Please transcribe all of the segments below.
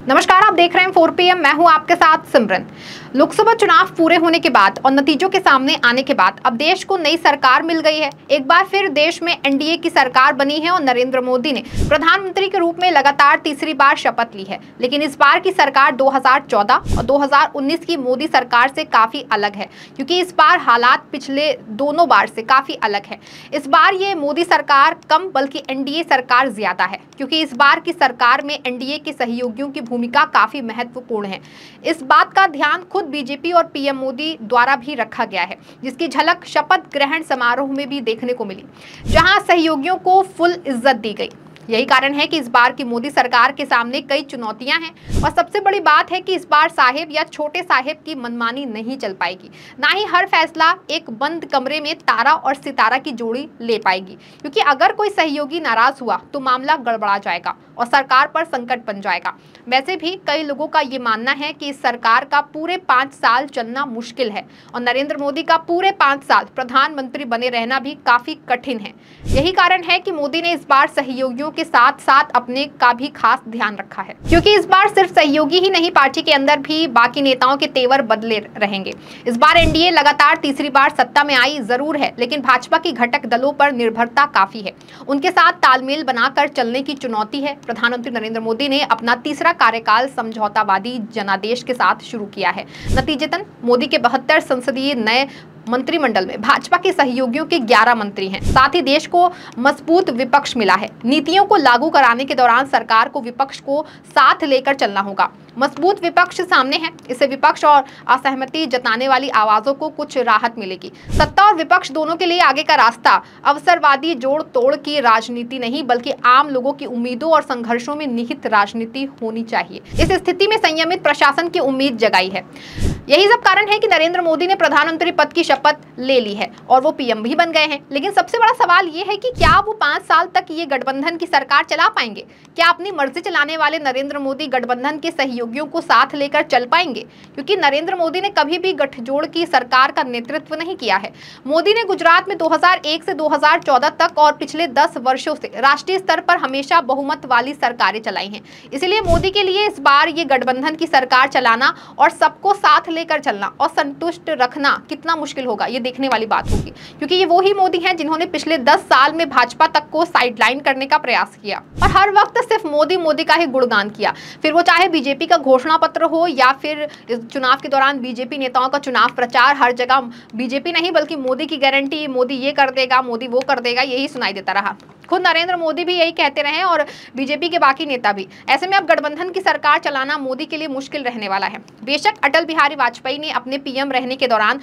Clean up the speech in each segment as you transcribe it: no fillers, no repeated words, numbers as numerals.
नमस्कार, आप देख रहे हैं 4 PM। मैं हूं आपके साथ सिमरन। लोकसभा चुनाव पूरे होने के बाद और नतीजों के सामने आने के बाद अब देश को नई सरकार मिल गई है। एक बार फिर देश में एनडीए की सरकार बनी है और नरेंद्र मोदी ने प्रधानमंत्री के रूप में लगातार तीसरी बार शपथ ली है। लेकिन इस बार की सरकार 2014 और 2019 की मोदी सरकार से काफी अलग है, क्योंकि इस बार हालात पिछले दोनों बार से काफी अलग है। इस बार ये मोदी सरकार कम बल्कि एनडीए सरकार ज्यादा है, क्योंकि इस बार की सरकार में एनडीए के सहयोगियों की भूमिका काफी महत्वपूर्ण है। इस बात का ध्यान खुद बीजेपी और पीएम मोदी द्वारा भी रखा गया है, जिसकी झलक शपथ ग्रहण समारोह में भी देखने को मिली, जहां सहयोगियों को फुल इज्जत दी गई। यही कारण है कि इस बार की मोदी सरकार के सामने कई चुनौतियां हैं और सबसे बड़ी बात है कि इस बार साहेब या छोटे साहेब की मनमानी नहीं चल पाएगी। ना ही हर फैसला एक बंद कमरे में तारा और सितारा की जोड़ी ले पाएगी, क्योंकि अगर कोई सहयोगी नाराज हुआ तो मामला गड़बड़ा जाएगा और सरकार पर संकट बन जाएगा। वैसे भी कई लोगों का ये मानना है कि इस सरकार का पूरे 5 साल चलना मुश्किल है और नरेंद्र मोदी का पूरे 5 साल प्रधानमंत्री बने रहना भी काफी कठिन है। यही कारण है कि मोदी ने इस बार सहयोगियों के साथ साथ अपने का भी खास ध्यान रखा है, क्योंकि इस बार सिर्फ सहयोगी ही नहीं, पार्टी के अंदर भी बाकी नेताओं के तेवर बदले रहेंगे। इस बार एनडीए लगातार तीसरी बार सत्ता में आई जरूर है, लेकिन भाजपा की घटक दलों पर निर्भरता काफी है। उनके साथ तालमेल बनाकर चलने की चुनौती है। प्रधानमंत्री नरेंद्र मोदी ने अपना तीसरा कार्यकाल समझौतावादी जनादेश के साथ शुरू किया है। नतीजतन मोदी के 72 संसदीय नए मंत्रिमंडल में भाजपा के सहयोगियों के 11 मंत्री हैं। साथ ही देश को मजबूत विपक्ष मिला है। नीतियों को लागू कराने के दौरान सरकार को विपक्ष को साथ लेकर चलना होगा। मजबूत विपक्ष सामने है, इससे विपक्ष और असहमति जताने वाली आवाजों को कुछ राहत मिलेगी। सत्ता और विपक्ष दोनों के लिए आगे का रास्ता अवसरवादी जोड़ तोड़ की राजनीति नहीं, बल्कि आम लोगों की उम्मीदों और संघर्षों में निहित राजनीति होनी चाहिए। इस स्थिति में संयमित प्रशासन की उम्मीद जगाई है। यही सब कारण है कि नरेंद्र मोदी ने प्रधानमंत्री पद की शपथ ले ली है और वो पीएम भी बन गए हैं। लेकिन सबसे बड़ा सवाल ये है कि क्या वो 5 साल तक ये गठबंधन की सरकार चला पाएंगे? क्या अपनी मर्जी चलाने वाले नरेंद्र मोदी गठबंधन के सहयोगियों को साथ लेकर चल पाएंगे? क्योंकि नरेंद्र मोदी ने कभी भी गठजोड़ की सरकार का नेतृत्व नहीं किया है। मोदी ने गुजरात में 2001 से 2014 तक और पिछले 10 वर्षों से राष्ट्रीय स्तर पर हमेशा बहुमत वाली सरकारें चलाई हैं। इसलिए मोदी के लिए इस बार ये गठबंधन की सरकार चलाना और सबको साथ लेकर चलना और संतुष्ट रखना कितना मुश्किल होगा, ये देखने वाली बात होगी, क्योंकि ये वही मोदी हैं जिन्होंने पिछले 10 साल में भाजपा तक को साइडलाइन करने का प्रयास किया और हर वक्त सिर्फ मोदी का ही गुणगान किया। फिर वो चाहे बीजेपी का घोषणा पत्र हो या फिर चुनाव के दौरान बीजेपी नेताओं का चुनाव प्रचार, हर जगह बीजेपी नहीं बल्कि मोदी की गारंटी, मोदी ये कर देगा, मोदी वो कर देगा, यही सुनाई देता रहा। खुद नरेंद्र मोदी भी यही कहते रहे और बीजेपी के बाकी नेता भी। ऐसे में अब गठबंधन की सरकार चलाना मोदी के लिए मुश्किल रहने वाला है। बेशक अटल बिहारी वाजपेयी ने अपने पीएम रहने के दौरान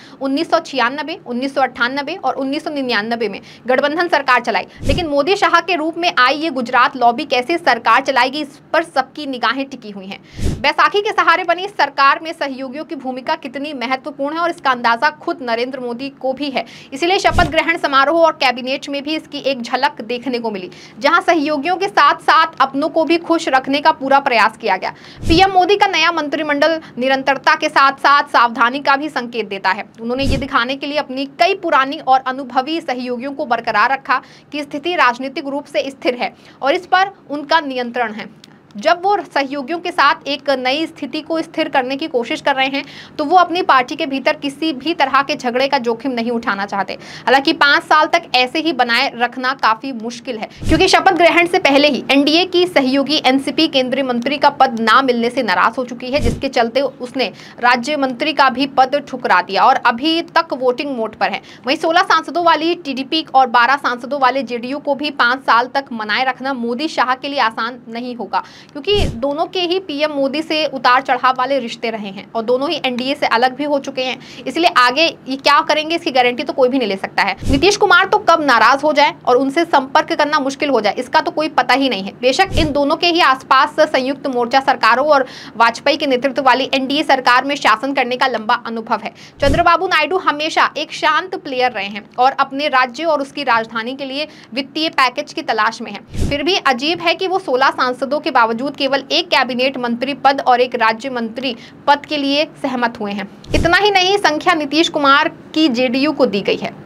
1996, 1998 और 1999 में गठबंधन सरकार चलाई, लेकिन मोदी शाह के रूप में आई ये गुजरात लॉबी कैसे सरकार चलाएगी, इस पर सबकी निगाहें टिकी हुई हैं। बैसाखी के सहारे बनी इस सरकार में सहयोगियों की भूमिका कितनी महत्वपूर्ण है और इसका अंदाजा खुद नरेंद्र मोदी को भी है। इसीलिए शपथ ग्रहण समारोह और कैबिनेट में भी इसकी एक झलक देखने को मिली, जहां सहयोगियों के साथ साथ अपनों को भी खुश रखने का पूरा प्रयास किया गया। पीएम मोदी का नया मंत्रिमंडल निरंतरता के साथ साथ सावधानी का भी संकेत देता है। उन्होंने ये दिखाने के लिए अपनी कई पुरानी और अनुभवी सहयोगियों को बरकरार रखा कि स्थिति राजनीतिक रूप से स्थिर है और इस पर उनका नियंत्रण है। जब वो सहयोगियों के साथ एक नई स्थिति को स्थिर करने की कोशिश कर रहे हैं तो वो अपनी पार्टी के भीतर किसी भी तरह के झगड़े का जोखिम नहीं उठाना चाहते। हालांकि 5 साल तक ऐसे ही बनाए रखना काफी मुश्किल है, क्योंकि शपथ ग्रहण से पहले ही एनडीए की सहयोगी एनसीपी केंद्रीय मंत्री का पद ना मिलने से नाराज हो चुकी है, जिसके चलते उसने राज्य मंत्री का भी पद ठुकरा दिया और अभी तक वोटिंग मोड पर है। वहीं 16 सांसदों वाली टीडीपी और 12 सांसदों वाले जेडीयू को भी 5 साल तक मनाए रखना मोदी शाह के लिए आसान नहीं होगा, क्योंकि दोनों के ही पीएम मोदी से उतार चढ़ाव वाले रिश्ते रहे हैं और दोनों ही एनडीए से अलग भी हो चुके हैं। इसलिए आगे ये क्या करेंगे इसकी गारंटी तो कोई भी नहीं ले सकता है। नीतीश कुमार तो कब नाराज हो जाए और उनसे संपर्क करना मुश्किल हो जाए, इसका तो कोई पता ही नहीं है। बेशक इन दोनों के ही आसपास संयुक्त मोर्चा सरकारों और वाजपेयी के नेतृत्व वाली एनडीए सरकार में शासन करने का लंबा अनुभव है। चंद्रबाबू नायडू हमेशा एक शांत प्लेयर रहे हैं और अपने राज्य और उसकी राजधानी के लिए वित्तीय पैकेज की तलाश में है। फिर भी अजीब है कि वो 16 सांसदों के बावजूद केवल एक कैबिनेट मंत्री पद और एक राज्य मंत्री पद के लिए सहमत हुए हैं। इतना ही नहीं, संख्या नीतीश कुमार की जेडीयू को दी गई है।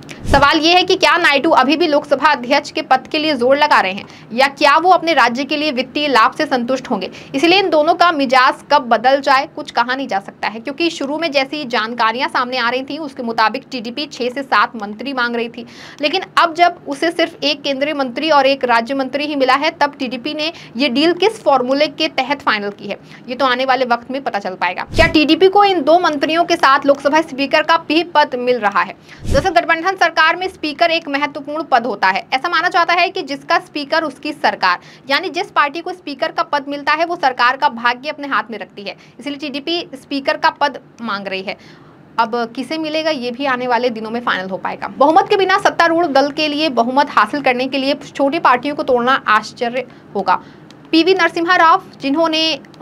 सवाल ये है कि क्या नायडू अभी भी लोकसभा अध्यक्ष के पद के लिए जोर लगा रहे हैं या क्या वो अपने राज्य के लिए वित्तीय लाभ से संतुष्ट होंगे। इसलिए इन दोनों का मिजाज कब बदल जाए कुछ कहा नहीं जा सकता है, क्योंकि शुरू में जैसी जानकारियां सामने आ रही थी उसके मुताबिक टीडीपी 6 से 7 मंत्री मांग रही थी, लेकिन अब जब उसे सिर्फ एक केंद्रीय मंत्री और एक राज्य मंत्री ही मिला है, तब टीडीपी ने ये डील किस फॉर्मूले के तहत फाइनल की है ये तो आने वाले वक्त में पता चल पाएगा। क्या टीडीपी को इन 2 मंत्रियों के साथ लोकसभा स्पीकर का भी पद मिल रहा है। दरअसल गठबंधन सरकार में स्पीकर एक महत्वपूर्ण पद होता है। ऐसा माना जाता है कि जिसका स्पीकर उसकी सरकार, यानी जिस पार्टी को स्पीकर का पद मिलता है वो सरकार का भाग्य अपने हाथ में रखती है। इसलिए टीडीपी स्पीकर का पद मांग रही है। अब किसे मिलेगा ये भी आने वाले दिनों में फाइनल हो पाएगा। बहुमत के बिना सत्तारूढ़ दल के लिए बहुमत हासिल करने के लिए छोटी पार्टियों को तोड़ना आश्चर्य होगा। पीवी नरसिम्हा राव, जिन्होंने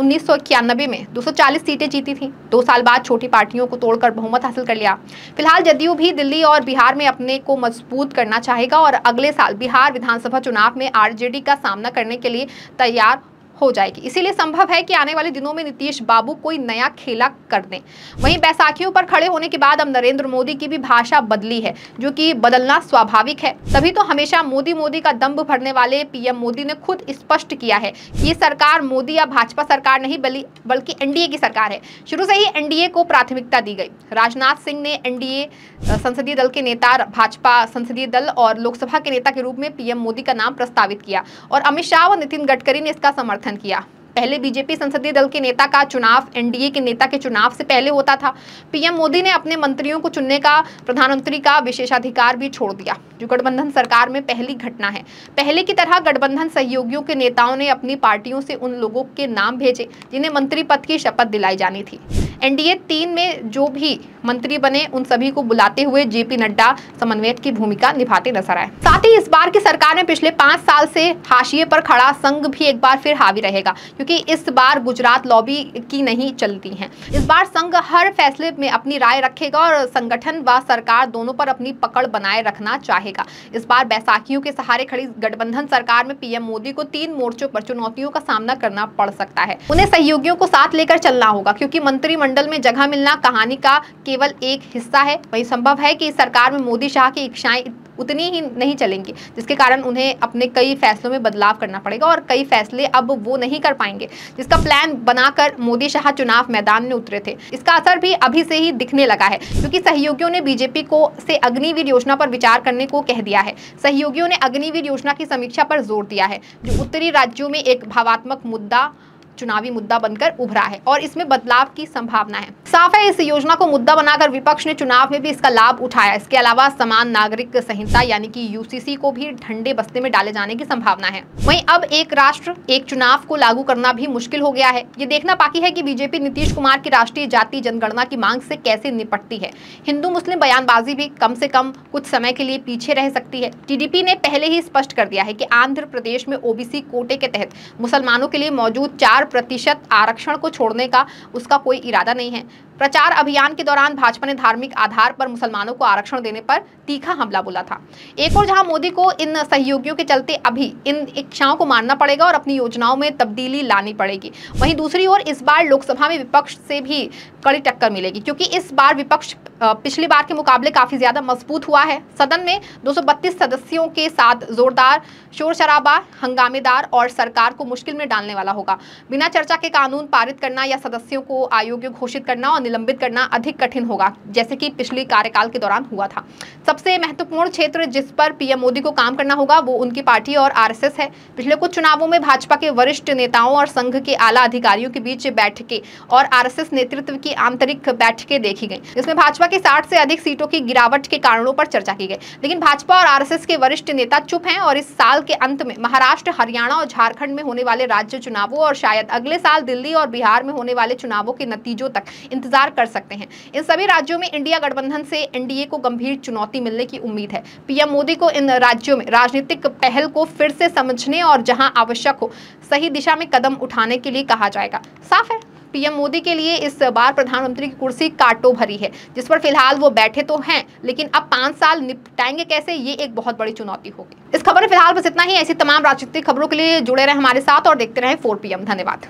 1991 में 240 सीटें जीती थी, 2 साल बाद छोटी पार्टियों को तोड़कर बहुमत हासिल कर लिया। फिलहाल जदयू भी दिल्ली और बिहार में अपने को मजबूत करना चाहेगा और अगले साल बिहार विधानसभा चुनाव में आरजेडी का सामना करने के लिए तैयार हो जाएगी। इसीलिए संभव है कि आने वाले दिनों में नीतीश बाबू कोई नया खेला कर दें। वहीं बैसाखियों पर खड़े होने के बाद अब नरेंद्र मोदी की भी भाषा बदली है, जो कि बदलना स्वाभाविक है। तभी तो हमेशा मोदी मोदी का दंभ भरने वाले पीएम मोदी ने खुद स्पष्ट किया है कि ये सरकार मोदी या भाजपा सरकार नहीं बल्कि एनडीए की सरकार है। शुरू से ही एनडीए को प्राथमिकता दी गई। राजनाथ सिंह ने एनडीए संसदीय दल के नेता, भाजपा संसदीय दल और लोकसभा के नेता के रूप में पीएम मोदी का नाम प्रस्तावित किया और अमित शाह व नितिन गडकरी ने इसका समर्थन किया। पहले बीजेपी संसदीय दल के नेता का चुनाव एनडीए के नेता के चुनाव से पहले होता था। पीएम मोदी ने अपने मंत्रियों को चुनने का प्रधानमंत्री का विशेषाधिकार भी छोड़ दिया, जो गठबंधन सरकार में पहली घटना है। पहले की तरह गठबंधन सहयोगियों के नेताओं ने अपनी पार्टियों से उन लोगों के नाम भेजे जिन्हें मंत्री पद की शपथ दिलाई जानी थी। एनडीए 3 में जो भी मंत्री बने उन सभी को बुलाते हुए जेपी नड्डा समन्वयक की भूमिका निभाते नजर आए। साथ ही इस बार की सरकार में पिछले 5 साल से हाशिए पर खड़ा संघ भी एक बार फिर हावी रहेगा, क्योंकि इस बार गुजरात लॉबी की नहीं चलती है। इस बार संघ हर फैसले में अपनी राय रखेगा और संगठन व सरकार दोनों पर अपनी पकड़ बनाए रखना चाहेगा। इस बार बैसाखियों के सहारे खड़ी गठबंधन सरकार में पीएम मोदी को 3 मोर्चों पर चुनौतियों का सामना करना पड़ सकता है। उन्हें सहयोगियों को साथ लेकर चलना होगा, क्योंकि मंत्रिमंडल में जगह मिलना कहानी का केवल एक हिस्सा है। वही संभव है कि इस सरकार में मोदी शाह की इच्छाएं उतनी ही नहीं चलेंगी, जिसके कारण उन्हें अपने कई फैसलों में बदलाव करना पड़ेगा और कई फैसले अब वो नहीं कर पाएंगे जिसका प्लान बनाकर मोदी शाह चुनाव मैदान में उतरे थे। इसका असर भी अभी से ही दिखने लगा है, क्योंकि सहयोगियों ने बीजेपी को से अग्निवीर योजना पर विचार करने को कह दिया है। सहयोगियों ने अग्निवीर योजना की समीक्षा पर जोर दिया है, जो उत्तरी राज्यों में एक भावात्मक मुद्दा, चुनावी मुद्दा बनकर उभरा है और इसमें बदलाव की संभावना है। साफ है, इस योजना को मुद्दा बनाकर विपक्ष ने चुनाव में भी इसका लाभ उठाया। इसके अलावा समान नागरिक संहिता यानी कि यूसीसी को भी ठंडे बस्ते में डाले जाने की संभावना है। वहीं अब एक राष्ट्र एक चुनाव को लागू करना भी मुश्किल हो गया है। ये देखना बाकी है कि बीजेपी नीतीश कुमार की राष्ट्रीय जाति जनगणना की मांग से कैसे निपटती है। हिंदू मुस्लिम बयानबाजी भी कम से कम कुछ समय के लिए पीछे रह सकती है। टीडीपी ने पहले ही स्पष्ट कर दिया है कि आंध्र प्रदेश में ओबीसी कोटे के तहत मुसलमानों के लिए मौजूद 4% आरक्षण को छोड़ने का उसका कोई इरादा नहीं है। प्रचार अभियान के दौरान भाजपा ने धार्मिक आधार पर मुसलमानों को आरक्षण देने पर तीखा हमला बोला था। एक और जहां मोदी को इन सहयोगियों के चलते अभी इन इच्छाओं को मानना पड़ेगा और अपनी योजनाओं में तब्दीली लानी पड़ेगी, वहीं दूसरी ओर इस बार लोकसभा में विपक्ष से भी कड़ी टक्कर मिलेगी, क्योंकि इस बार विपक्ष पिछली बार के मुकाबले काफी ज्यादा मजबूत हुआ है। सदन में 232 सदस्यों के साथ जोरदार शोर शराबा, हंगामेदार और सरकार को मुश्किल में डालने वाला होगा। बिना चर्चा के कानून पारित करना या सदस्यों को अयोग्य घोषित करना और निलंबित करना अधिक कठिन होगा, जैसे कि पिछले कार्यकाल के दौरान हुआ था। सबसे महत्वपूर्ण क्षेत्र जिस पर पीएम मोदी को काम करना होगा वो उनकी पार्टी और आरएसएस है। पिछले कुछ चुनावों में भाजपा के वरिष्ठ नेताओं और संघ के आला अधिकारियों के बीच बैठकें और आरएसएस नेतृत्व की आंतरिक बैठकें देखी गई, जिसमें भाजपा की 60 से अधिक सीटों की गिरावट के कारणों पर चर्चा की गई। लेकिन भाजपा और आरएसएस के वरिष्ठ नेता चुप हैं और इस साल के अंत में महाराष्ट्र, हरियाणा और झारखंड में होने वाले राज्य चुनावों और शायद अगले साल दिल्ली और बिहार में होने वाले चुनावों के नतीजों तक इंतजार कर सकते हैं। इन सभी राज्यों में इंडिया गठबंधन से एनडीए को गंभीर चुनौती मिलने की उम्मीद है। पीएम मोदी को इन राज्यों में राजनीतिक पहल को फिर से समझने और जहां आवश्यक हो सही दिशा में कदम उठाने के लिए कहा जाएगा। साफ है, पीएम मोदी के लिए इस बार प्रधानमंत्री की कुर्सी कांटों भरी है, जिस पर फिलहाल वो बैठे तो हैं, लेकिन अब 5 साल निपटाएंगे कैसे, ये एक बहुत बड़ी चुनौती होगी। इस खबर में फिलहाल बस इतना ही। ऐसी तमाम राजनीतिक खबरों के लिए जुड़े रहे हमारे साथ और देखते रहे 4 PM। धन्यवाद।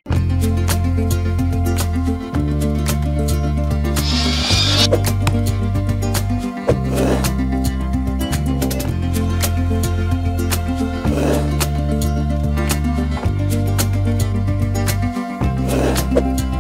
है।